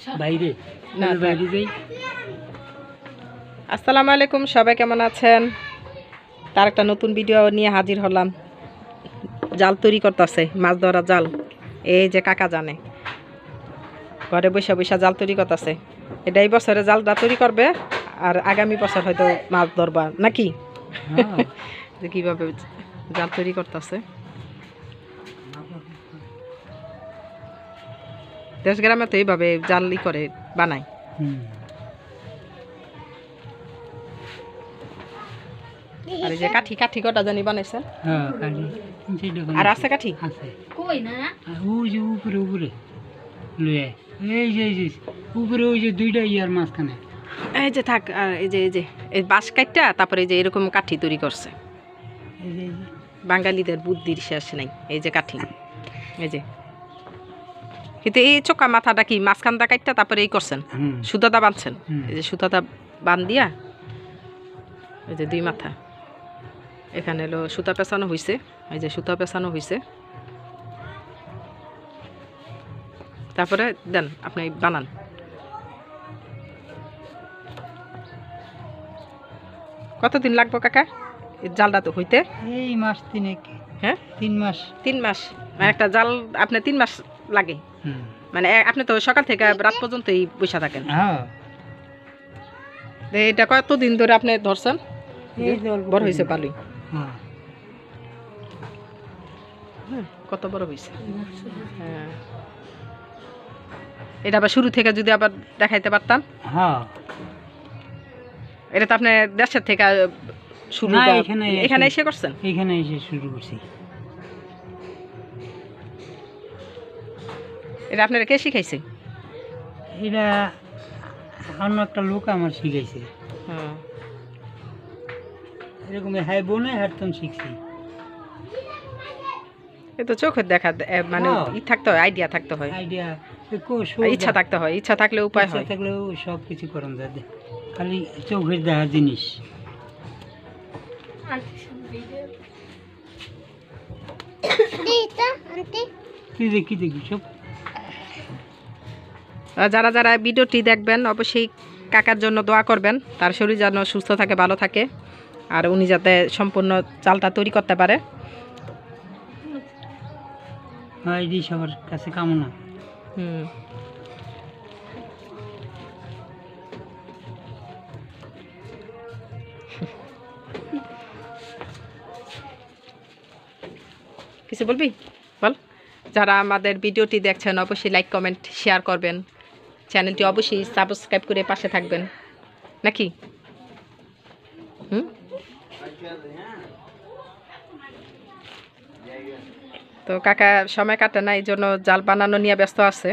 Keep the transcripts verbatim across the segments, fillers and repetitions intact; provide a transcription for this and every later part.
বাইরে না বাইরে যাই। আসসালামু আলাইকুম, সবাই কেমন আছেন? তার একটা নতুন ভিডিও নিয়ে হাজির হলাম। জাল তৈরি করতেছে, মাছ ধরা জাল। এই যে কাকা জানে ঘরে বসে বসে জাল তৈরি করতেছে। এটা এই বছরে জালটা তৈরি করবে আর আগামী বছর হয়তো মাছ ধরবা নাকি। কিভাবে জাল তৈরি করতেছে। দেশ গ্রামে তো এইভাবে জালই করে বানায়। আর এই যে কাঠি কাঠি কটা জানি বানাইছেন? হ্যাঁ কাঠি। আর আছে কাঠি? আছে। কই না? ওই যে উপরে উপরে লয়ে এই যে এই যে উপরে ওই যে দুইটা ইয়ার মাঝখানে। এই যে থাক, আর এই যে এই যে এই বাঁশ কাঠটা তারপরে এই যে এরকম কাঠি তৈরি করছে। এই যে বাঙালিদের বুদ্ধির শেষ নাই। এই যে কাঠি, এই যে কিন্তু এই চোকা মাথাটা কি মাঝখানটা কাটটা তারপরে এই করছেন, সুতাটা বাঁধছেন। এই যে সুতাটা বাঁধ দিয়া এই যে দুই মাথা এখানে এলো সুতা পেঁচানো হয়েছে। এই যে সুতা পেঁচানো হয়েছে, তারপরে দেন আপনি বানান। কতদিন লাগবে কাকা এই জালটা তো হইতে? এই মাস তিনেক। হ্যাঁ তিন মাস। তিন মাস মানে একটা জাল আপনার তিন মাস লাগে? মানে আপনি তো সকাল থেকে রাত পর্যন্তই বসে থাকেন? হ্যাঁ। এটা কতদিন ধরে আপনি ধরছেন? বড় হয়েছে ভালোই। হ্যাঁ কত বড় হয়েছে। হ্যাঁ এটা আবার শুরু থেকে যদি আবার দেখাইতে পারতাম। হ্যাঁ এটা তো আপনি দেশের থেকে শুরু, এখানে এসে করছেন? এখানে এসে শুরু করছি। এটা আপনারা কে শিখাইছে? এটা অন্য একটা লোক আমার শিখাইছে। হ্যাঁ এরকম হাই বোনে হাঁটতাম শিখছি। এ তো চোখের দেখা মানে ই থাকতে হয়, আইডিয়া থাকতে হয়, আইডিয়া ইচ্ছা থাকতে হয়। ইচ্ছা থাকলে উপায় হয়, থাকলেও সব কিছু করান যায়, খালি চোখের দেখা জিনিস। কি দেখি দেখি সব। যারা যারা ভিডিওটি দেখবেন অবশ্যই কাকার জন্য দোয়া করবেন, তার শরীর যেন সুস্থ থাকে, ভালো থাকে, আর উনি যাতে সম্পূর্ণ চালটা তৈরি করতে পারে। এটি সবার কাছে কামনা। হুম কিছু বলবি বল। যারা আমাদের ভিডিওটি দেখছেন অবশ্যই লাইক কমেন্ট শেয়ার করবেন, চ্যানেলটি অবশ্যই সাবস্ক্রাইব করে পাশে থাকবেন নাকি। হুম তো কাকা সময় কাটে না, এই জন্য জাল বানানো নিয়ে ব্যস্ত আছে,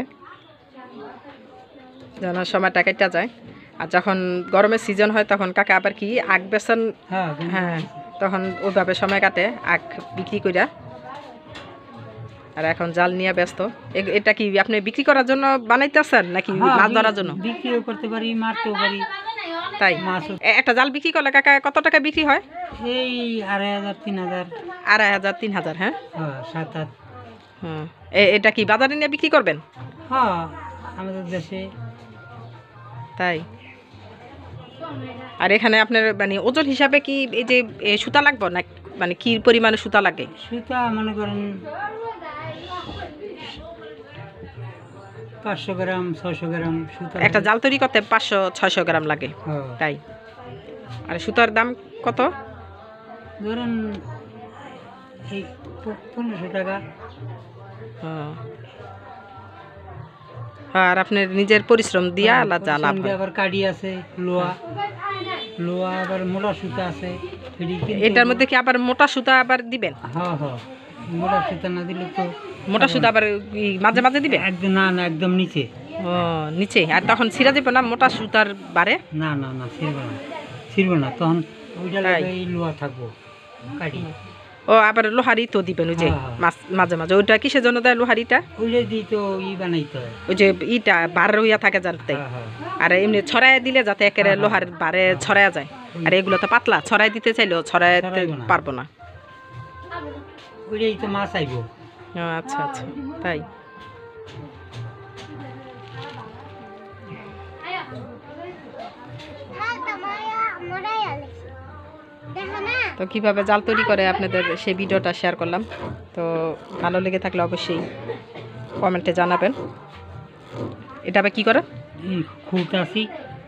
যেন সময়টা কেটে যায়। আর যখন গরমের সিজন হয় তখন কাকা আবার কি আখ বেচন। হ্যাঁ তখন ওইভাবে সময় কাটে আখ বিক্রি কইরা। আর এখন জাল নিয়ে ব্যস্ত। এটা কি আপনি বিক্রি করার জন্য বানাইতেছেন নাকি মাছ ধরার জন্য? বিক্রিও করতে পারি, মারতেও পারি। তাই একটা জাল বিক্রি করলে কাকা কত টাকা বিক্রি হয়? এই আড়াই হাজার তিন হাজার। আড়াই হাজার তিন হাজার হ্যাঁ সাত আট। হ্যাঁ এটা কি বাজারে নিয়ে বিক্রি করবেন? হ্যাঁ আমাদের দেশে। তাই আর এখানে আপনার মানে ওজন হিসাবে কি এই যে সুতা লাগবে না, মানে কি পরিমাণে সুতা লাগে? সুতা মনে করেন পাঁচশো গ্রাম ছয়শো গ্রাম সুতা। একটা জাল তৈরি করতে পাঁচশো ছয়শো গ্রাম লাগে? তাই। আর সুতার দাম কত? ধরেন এই পনেরোশো টাকা। আর আপনার নিজের পরিশ্রম দিয়া জাল আবার কাঠি আছে, লোহা লোহা আবার মোটা সুতা আছে। এটার মধ্যে কি আবার মোটা সুতা আবার দিবেন? হ্যাঁ হ্যাঁ মোটা সুতা না দিলে তো। মোটা সুতা আবার মাঝে মাঝে দিবে? একদম না না একদম নিচে। ও নিচে। আর তখন ছিঁড়া যাবে না মোটা সুতার বারে? না না না ছিঁড়বে না, ছিঁড়বে না তখন ওইটা এই লোহা থাকবো কাঠি। ও আবার লোহারি তো দিবেন ওই যে মাঝে মাঝে। ওইটা কিসের জন্য দেয় লোহারিটা? ওইটা দিই তো ই বানাইতে হয়, ওই যে ইটা বার হইয়া থাকে জানতে। আর এমনি ছড়াই দিলে যাতে একেবারে লোহার বারে ছড়াইয়া যায়। আর এগুলো তো পাতলা, ছড়াই দিতে চাইলেও ছড়াইতে পারবো না। ওইটাই তো মাছ আইব। আচ্ছা আচ্ছা তাই। তো কীভাবে জাল তৈরি করে আপনাদের সেই ভিডিওটা শেয়ার করলাম। তো ভালো লেগে থাকলে অবশ্যই কমেন্টে জানাবেন। এটা আবার কী করে? এই খুঁট আসি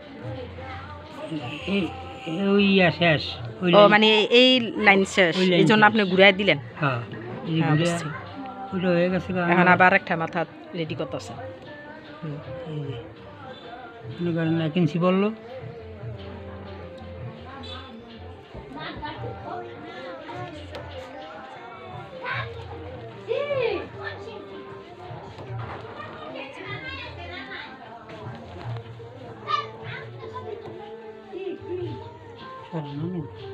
ওই শেষ ওই ও মানে এই লাইন শেষ, ওই লাইন এই জন্য শেষ। আপনি ঘুরাই দিলেন। হ্যাঁ এই যে হ্যাঁ, ঘুরে বুঝছি। ওইটা হয়ে গেছে গা। এখন আবার একটা মাথা রেডি করতেছে। এই যে মনে করেন এক ইঞ্চি বললো, না